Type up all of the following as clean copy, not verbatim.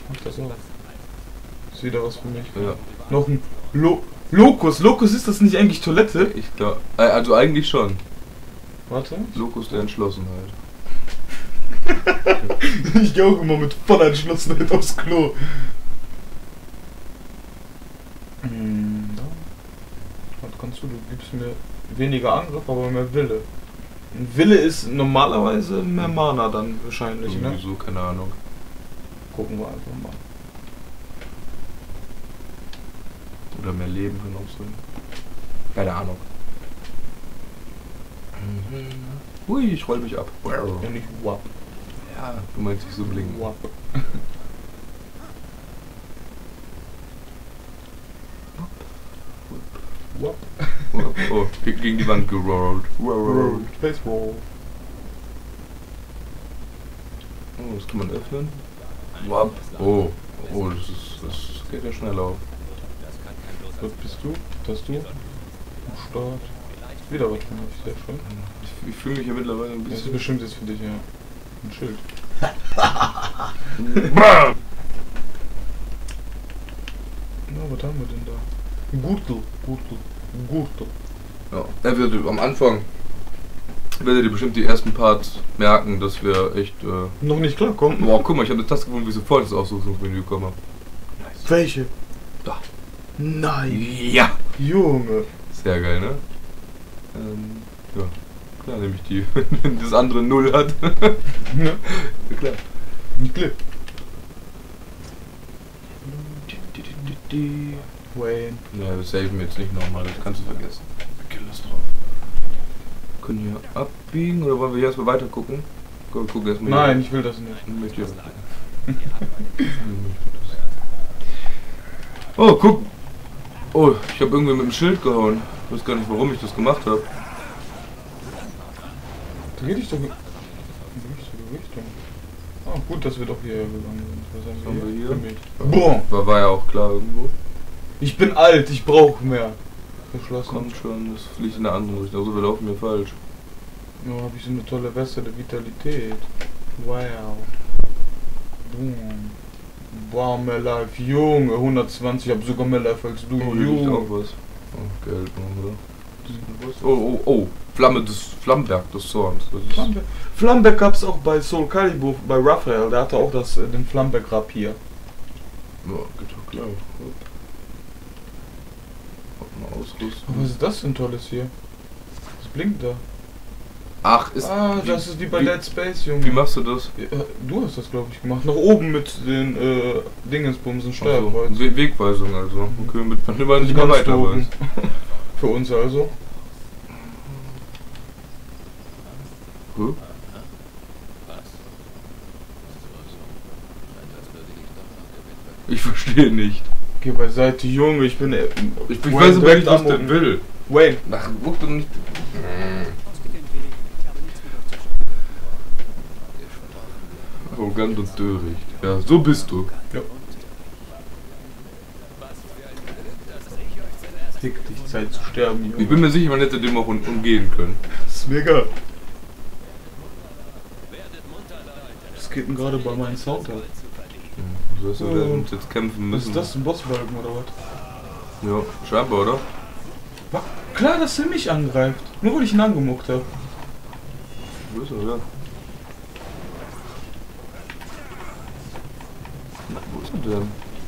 Mach das auch. Ist wieder was für mich. Ja. Noch ein Locus. Locus, ist das nicht eigentlich Toilette? Ich glaube, also eigentlich schon. Warte. Locus der Entschlossenheit. Ich gehe auch immer mit voller Entschlossenheit aufs Klo. Was kannst du? Du gibst mir weniger Angriff, aber mehr Wille. Ein Wille ist normalerweise mehr Mana dann wahrscheinlich, ne? Sowieso, keine Ahnung. Gucken wir einfach mal. Oder mehr Leben kann auch sein. Keine Ahnung. Hui, ich roll mich ab. Ja, nicht wap. Ja, du meinst nicht so blinken. Wap. Wap. Oh, gegen die Wand gerollt. Space Roll. Oh, das kann man öffnen. Wap. Oh, das geht ja schnell auf. Was bist du? Das du? Start. Wieder was für mich, sehr schön. Ich fühle mich ja mittlerweile ein Das ist bisschen... bestimmt jetzt für dich, ja. Ein Schild. Na, was haben wir denn da? Gürtel. Ja, er wird am Anfang werdet ihr bestimmt die ersten Parts merken, dass wir echt... Noch nicht klarkommen. Boah, guck mal, ich habe eine Taste gefunden, wie ich sofort ins Ausrüstungsmenü komme. Welche? Da. Nein. Ja! Junge. Sehr geil, ne? Ja. Klar, nämlich die, wenn das andere 0 hat. Ja, Ja, klar. ein Clip. Wayne. Ja, wir saven jetzt nicht nochmal, das kannst du vergessen. Kill das drauf. Können hier abbiegen oder wollen wir hier erstmal weiter gucken? Komm, guck erstmal. Nein, ich will das nicht. Ich möchte hier was gucken. Oh, guck! Oh, ich habe irgendwie mit dem Schild gehauen. Ich weiß gar nicht, warum ich das gemacht habe. Da geht dich doch in die richtige Richtung. Ah, gut, dass wir doch hier gegangen sind. Was haben wir hier? Für mich. Boah! War ja auch klar irgendwo. Ich bin alt, ich brauche mehr. Verschlossen. Kommt schon, das fliegt in eine andere Richtung. Also wir laufen mir falsch. Ja, habe ich so eine tolle Weste der Vitalität. Wow. Boom. Wow, mehr Life. Junge, 120, ich habe sogar mehr Life als du. Oh, hier liegt auch was. Oh, Geld noch, oder? Oh. Flammenberg des Zorns. Das ist Flamberg gab es auch bei Soul Calibur, bei Raphael, der hatte auch den Flamberg Rapier. Ja, geht doch klar. Mal ausrüsten. Was ist das denn Tolles hier? Was blinkt da? Ach, ist. Das ist wie bei Dead Space, Junge. Wie machst du das? Ja, du hast das, glaube ich, gemacht. Nach oben mit den Dingensbumsen Steuerkreuz. Wegweisung also. Okay, mit wann immer nicht mehr Ganz weiter oben. weiß. Für uns also. Huh? Ich verstehe nicht. Geh beiseite, Junge, ich bin. Ich weiß aber nicht, was der will. Wayne. Ach, guck doch nicht. Arrogant und töricht. Ja, so bist du. Ja. Fick dich, Zeit zu sterben, Junge. Ich bin mir sicher, man hätte dem auch umgehen können. Das ist mega. Was geht denn gerade bei meinem Sound ab? So heißt, wir werden uns jetzt kämpfen Was müssen. ist das, ein Bossbalken oder was? Ja, scheinbar, oder? War klar, dass er mich angreift. Nur weil ich ihn angemuckt habe. Wo ist er, ja? Na, wo ist er denn?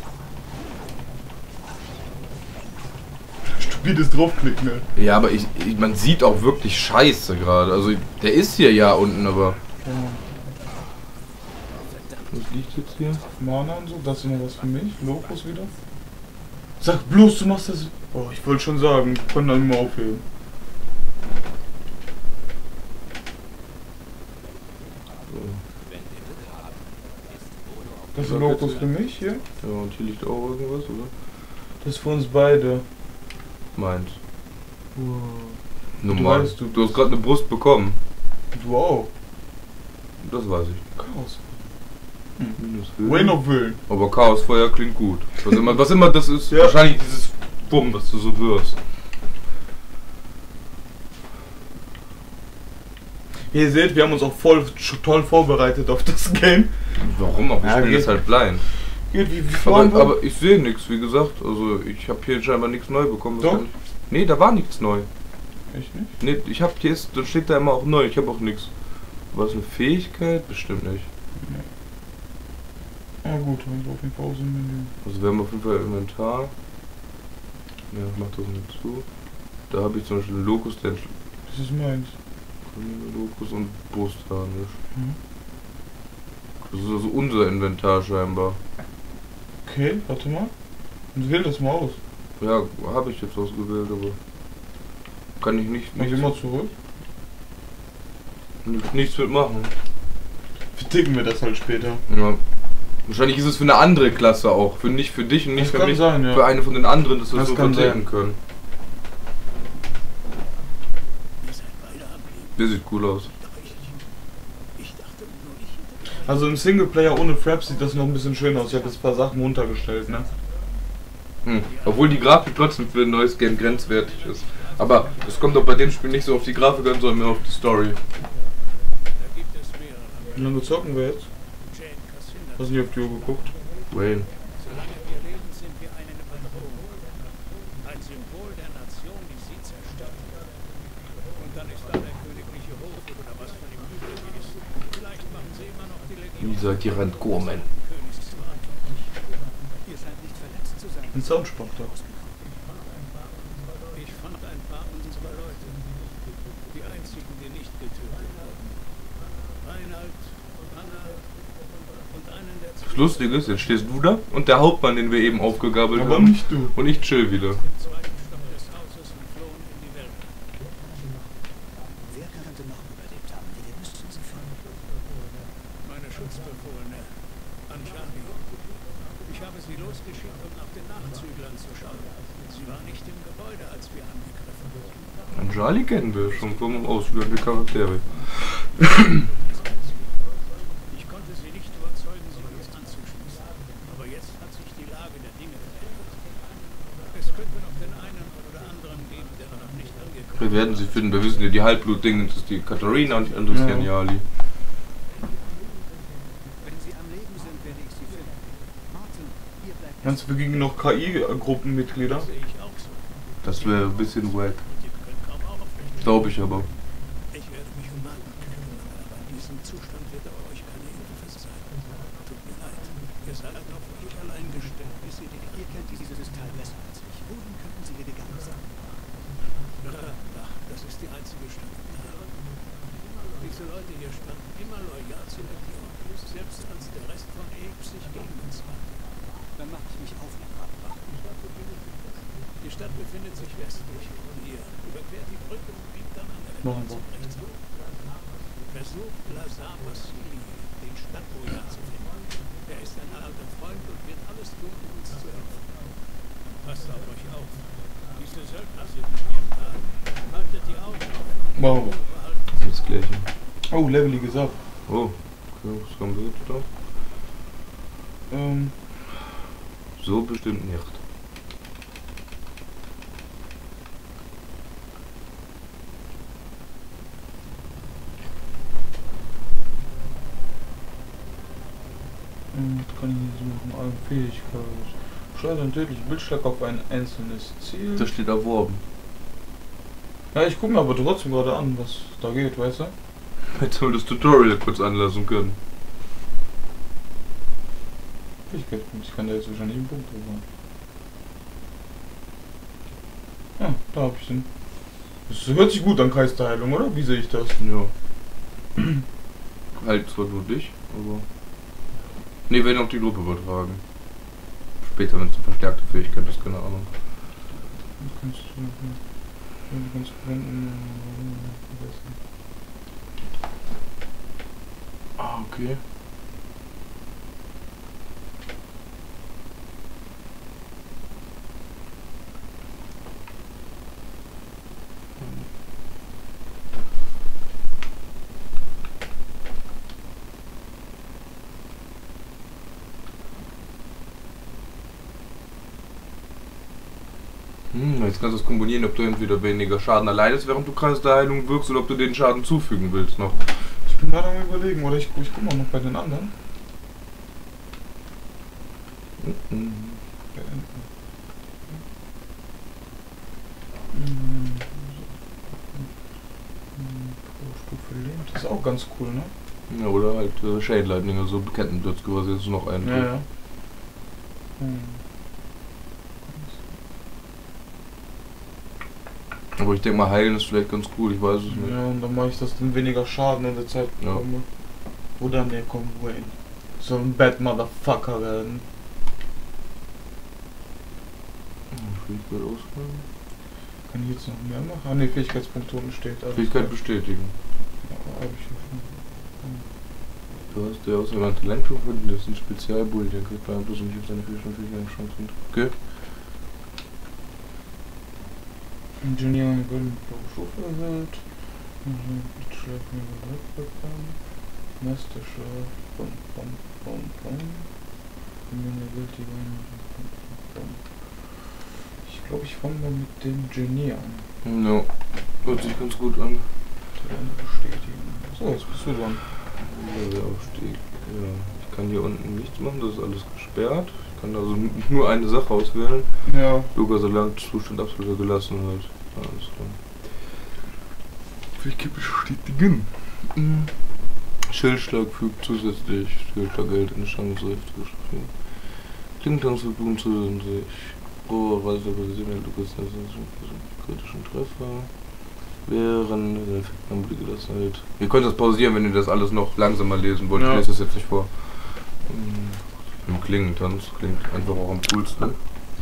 Stupides draufklicken, ne? Ja, aber man sieht auch wirklich Scheiße gerade. Also, der ist hier ja unten, aber... Ja. Was liegt jetzt hier? Mana und so, das ist immer was für mich. Locus wieder. Sag bloß, du machst das. Oh, ich wollte schon sagen, wir können dann immer aufheben. Das ist Locus für mich hier. Ja, und hier liegt auch irgendwas, oder? Das ist für uns beide. Meins. Wow. Normal. weißt, Du hast gerade eine Brust bekommen. Wow. Das weiß ich. Chaos. Minus Wayne of Willen. Aber Chaosfeuer klingt gut. Was immer das ist, Ja. wahrscheinlich dieses Bumm, was du so wirst. Wie ihr seht, wir haben uns auch voll toll vorbereitet auf das Game. Warum auch? Ich Ja, spiele geht. das halt blind. Geht wie vorhin. Aber ich sehe nichts, wie gesagt. Also ich habe hier scheinbar nichts neu bekommen. Doch? Nee, da war nichts neu. Echt nicht? Nee, ich habe hier, da steht da immer auch neu. Ich habe auch nichts. War es eine Fähigkeit? Bestimmt nicht. Ah gut, dann ist auf jeden Fall aus dem Menü. Also wir haben auf jeden Fall Inventar. Ja, ich mach das nicht zu. Da habe ich zum Beispiel Locus, der Das ist meins. Locus und Brustharnisch. Mhm. Das ist also unser Inventar scheinbar. Okay, warte mal. Und wähl das mal aus. Ja, habe ich jetzt ausgewählt, aber kann ich nicht Geh mal zurück. nichts mitmachen. Verticken wir das halt später. Ja. Wahrscheinlich ist es für eine andere Klasse auch. Nicht für dich und nicht Das für kann mich. sein, ja. Für eine von den anderen, dass wir Das so kann verticken sein. können. Der sieht cool aus. Also im Singleplayer ohne Fraps sieht das noch ein bisschen schöner aus. Ich habe jetzt ein paar Sachen runtergestellt, ne? Obwohl die Grafik trotzdem für ein neues Game grenzwertig ist. Aber es kommt doch bei dem Spiel nicht so auf die Grafik an, sondern mehr auf die Story. Wie lange zocken wir jetzt? Hast du nicht auf die Uhr geguckt? Wayne. Solange wir leben, sind wir eine Bedrohung. Ein Symbol der Nation, die sie zerstört. Und dann ist da der königliche Hof oder was von ihm übrig ist. Vielleicht machen sie immer noch die Legion. Dieser Gerant Gorman. Königs verantwortlich. Ihr scheint nicht verletzt zu sein. Ein Soundsprach da. Ich fand ein paar unserer Leute. Die einzigen, die nicht getötet wurden. Reinhard, Anna und einen der Das Lustige ist, jetzt stehst du da und der Hauptmann, den wir eben aufgegabelt Aber haben. nicht du. Und ich chill wieder. im zweiten Stock des Hauses und flohen in die Welt. Wer könnte noch überlebt haben? Wir müssten sie finden. Meine Schutzbefohlene, Anjali. Ich habe sie losgeschickt, um nach den Nachzüglern zu schauen. Sie war nicht im Gebäude, als wir angegriffen wurden. Anjali kennen wir schon vom Ausführen der Charaktere. Ich konnte sie nicht überzeugen, sich uns anzuschließen. Aber jetzt hat sich die Lage der Dinge verändert. Es könnte noch den einen oder anderen geben, der noch nicht angekommen Wir werden sie finden. Wir wissen ja, die Halbblut-Dinge ist die Katharina und die andere ist Ja. Anjali. Wenn sie am Leben sind, werde ich sie finden. Martin, ihr bleibt. Meinst du, wir gegen noch KI-Gruppenmitglieder? sehe ich auch so. Das wäre ein bisschen wack. Die können kaum aufrecht. Glaube ich aber. Ich werde mich um Martin kümmern, aber in diesem Zustand wird er euch keine Hilfe sein. Tut mir leid. Ihr seid auf euch allein gestellt, bis ihr die... Ihr kennt dieses Teil besser als ich. Wohin könnten sie hier gegangen sein? Ach, das ist die einzige Stadt. Diese Leute hier standen immer loyal zur Legion, selbst als der Rest von Ape sich gegen uns wandte. Dann mache ich mich auf nach Radbach. Die Stadt befindet sich westlich von hier. Überquert die Brücke und biegt dann an der Machen wir. Grenze rechts ab. Versucht Lazar Vassili, den Stadtbojar zu finden. Er ist ein alter Freund und wird alles tun, um uns zu helfen. Passt auf euch auf. Diese Söldner sind in ihrem Tag. Haltet die Augen offen. Wow. Das ist das Gleiche. Oh, leveliges Ab. Oh, okay, was haben wir jetzt da? So bestimmt nicht. Was kann ich hier so machen? Fähigkeit. Schleudern einen tödlichen Bildschlag auf ein einzelnes Ziel. Da steht erworben. Ja, ich gucke mir aber trotzdem gerade an, was da geht, weißt du? Hätte wir das Tutorial kurz anlassen können. Ich kann da jetzt wahrscheinlich einen Punkt drüber. Ja, da hab ich den. Das hört sich gut an, Geisterheilung, oder? Wie sehe ich das? Ja. Halt zwar nur dich, aber... Ne, werden auf die Gruppe übertragen. Später, wenn es eine verstärkte Fähigkeit ist, keine Ahnung. Kannst du ganz verwenden. Ah, okay. Jetzt kannst du es kombinieren, ob du entweder weniger Schaden erleidest, während du Kreis der Heilung wirkst, oder ob du den Schaden zufügen willst noch. Ich bin gerade am Überlegen, oder ich guck mal noch bei den anderen. Beenden. Pro Stufe Leben. Das ist auch ganz cool, ne? Ja, oder halt Shade Lightning, also bekannten dort quasi jetzt noch einen. Ja, ja. Aber ich denke mal, heilen ist vielleicht ganz cool, ich weiß es nicht. Ja, und dann mache ich das dann weniger Schaden in der Zeit Ja. bekomme. Oder ne, komm, Wayne. So ein Bad Motherfucker werden. Fähigkeit auswählen. Kann ich jetzt noch mehr machen? Ah ne, Fähigkeitspunkte unten steht. Alles Fähigkeit klar. bestätigen. Ja, hab ich schon. Du hast ja außer Talent gefunden, das ist ein Spezialbull, der kriegt bei bloß nicht auf seine Fähigkeiten Chancen. Okay. Engineering will mit blaue Stufe erhöht. Meisterschaft. Ich glaube, ich fange mal mit dem Genie an. Ja, hört sich ganz gut an. Bestätigen. So, jetzt bist du dran. Der Aufstieg. Ja, ich kann hier unten nichts machen, das ist alles gesperrt. Ich kann also nur eine Sache auswählen. Ja. Luca, solange Zustand absolut gelassen wird. Alles klar. Fähigkeit bestätigen. Schildschlag fügt zusätzlich Schildschlaggeld in Chance. Klingentanzverfügung zusätzlich. Oh, Reise über die Lukas, das ist ein kritischen Treffer. Während der Effektanblick gelassen wird. Ihr könnt das pausieren, wenn ihr das alles noch langsamer lesen wollt. Ja. Ich lese das jetzt nicht vor. Im Klingentanz klingt einfach auch am coolsten.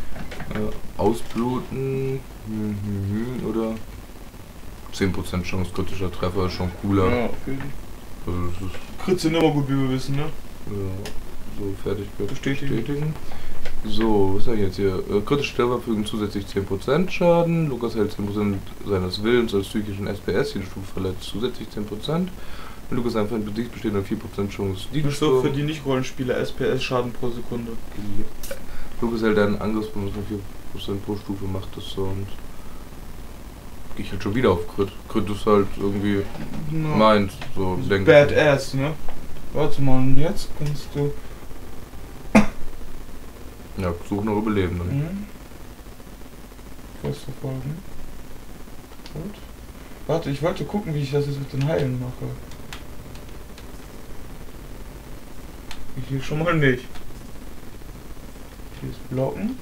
Ausbluten oder 10% Chance kritischer Treffer ist schon cooler. Ja, okay. Also das ist Crits sind immer gut, wie wir wissen, ne? ja, so Fertigkeit Bestätigen. So, was sag ich jetzt hier? Kritische Treffer fügen zusätzlich 10% Schaden. Lukas hält 10% seines Willens als psychischen SPS. Jede Stufe verletzt zusätzlich 10%. Wenn Lukas einen Feind besiegt, besteht eine 4% Chance. Die ist so für die Nicht-Rollenspieler SPS Schaden pro Sekunde. Lukas hält einen Angriffsbonus von 4% pro Stufe, macht das so und gehe ich halt schon wieder auf Crit. Crit ist halt irgendwie No. meins, so denke ich. Badass, ne? Warte mal, und jetzt kannst du. Ja, suchen noch Überleben dann. Quest verfolgen. Gut. Warte, ich wollte gucken, wie ich das jetzt mit den Heilen mache. Ich hier schon mal nicht. Hier ist Blocken.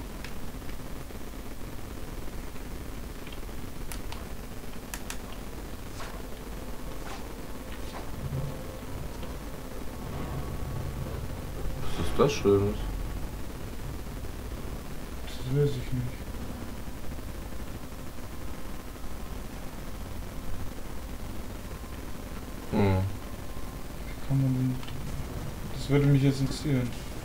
Was ist das Schönes? Das weiß ich nicht. Wie kann man denn... Das würde mich jetzt interessieren.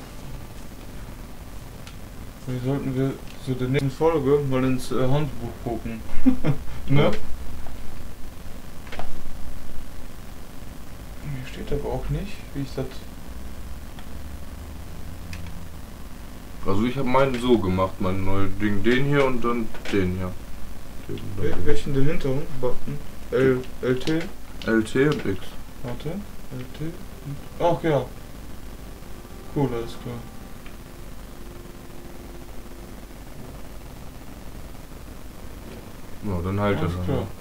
Vielleicht sollten wir zu der nächsten Folge mal ins Handbuch gucken. Ne? Ja. Hier steht aber auch nicht, wie ich das... Also ich habe meinen so gemacht, mein neues Ding, den hier und dann den hier. Welchen den hinteren Button? LT? LT und X. Warte. LT? Ach ja. Cool, alles klar. Ja, dann halt das. Alles klar.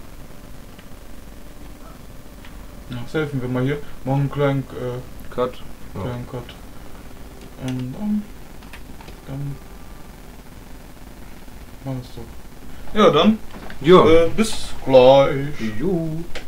Ja, helfen wir mal hier. Machen einen kleinen, Cut. Ja. kleinen Cut. Dann mach es so. Ja, dann. Ja. Bis gleich. Jo.